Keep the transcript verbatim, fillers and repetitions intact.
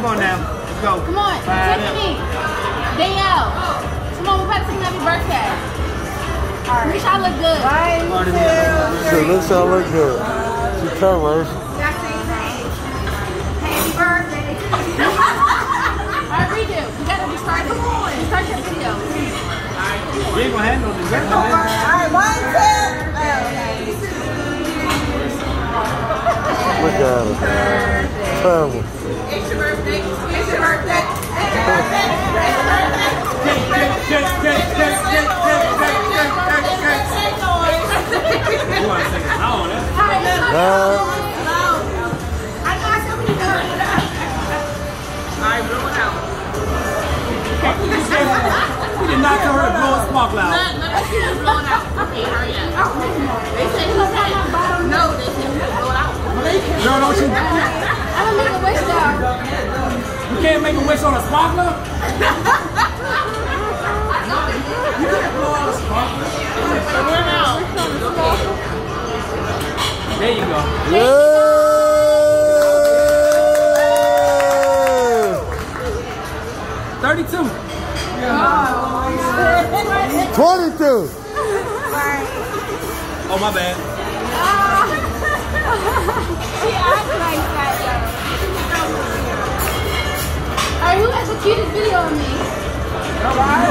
Come on now. Let's go. Come on. Tiffany. Danielle. Come on, we're about to sing happy birthday. All right. Make sure I look good. Bye. She looks all look good. She covers. Happy birthday. All right, redo. We gotta be started. Start your video. We ain't gonna handle this. All right, one, two. Look at her, man. Terrible. It's your birthday. It's your birthday. It's your birthday. Cake, cake, cake, cake, cake, cake, cake, cake, cake, cake, cake. You want to take it down, eh? Uh, I know I said we need to hurry it up. All right, blow it out. We did not tell her to blow a sparkle out. No, no, she just blow it out. Okay, hurry up. They said he said, no, they said he blow it out. Girl, don't you? I'm gonna make a wish though. You can't make a wish on a sparkler? You can't blow out a sparkler. There you go. yeah. thirty-two. twenty-two. Oh, my bad. She acts like that though. Alright, who has the cutest video of me?